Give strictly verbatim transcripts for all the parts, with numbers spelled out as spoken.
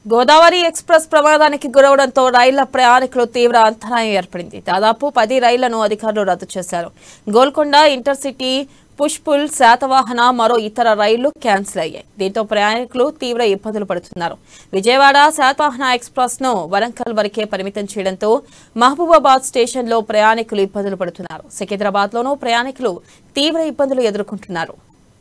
Godavari express ప్రమాదానికి గురవడంతో రైళ్ల ప్రయాణికులు తీవ్ర అంతరాయం ఏర్పడింది. దాదాపు పది రైళ్లను అధికారులు రద్దు చేశారు. గోల్కొండ ఇంటర్సిటీ, పుష్పుల్, శాతవాహన, మరో ఇతర రైళ్లు క్యాన్సిల్ అయ్యాయి. దీంతో ప్రయాణికులు తీవ్ర ఇబ్బందులు పడుతున్నారు. విజయవాడ శాతవాహన ఎక్స్ప్రెస్ ను వరంగల్ వరకే పరిమితం చేయడంతో మహబూబాబాద్ స్టేషన్ లో ప్రయాణికులు ఇబ్బందులు పడుతున్నారు. సికింద్రాబాద్ లోనూ ప్రయాణికులు తీవ్ర ఇబ్బందులు ఎదుర్కొంటున్నారు.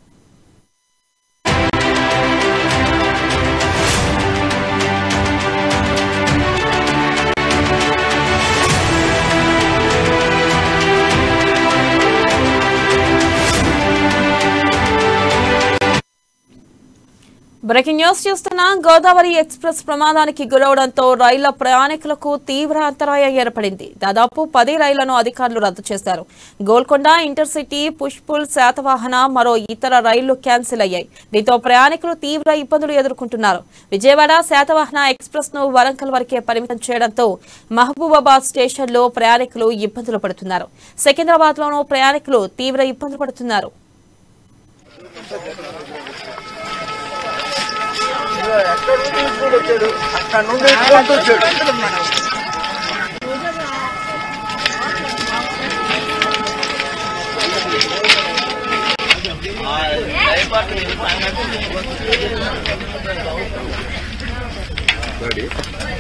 బ్రేకింగ్ న్యూస్ చూస్తున్న గోదావరి ఎక్స్ప్రెస్ ప్రమాదానికి గురవడంతో రైళ్ల ప్రయాణికులకు తీవ్ర అంతరాయం ఏర్పడింది. దాదాపు పది రైళ్లను అధికారులు రద్దు చేశారు. గోల్కొండ ఇంటర్సిటీ, పుష్పుల్, శాతవాహన, మరో ఇతర రైళ్లు క్యాన్సిల్ అయ్యాయి. దీంతో ప్రయాణికులు తీవ్ర ఇబ్బందులు ఎదుర్కొంటున్నారు. విజయవాడ శాతవాహన ఎక్స్ప్రెస్ ను వరంగల్ వరకే పరిమితం చేయడంతో మహబూబాబాద్ స్టేషన్ లో ప్రయాణికులు ఇబ్బందులు పడుతున్నారు. సికింద్రాబాద్ లోనూ ప్రయాణికులు తీవ్ర ఇబ్బందులు పడుతున్నారు. అక్కడ నుండి వచ్చాడు. రెడీ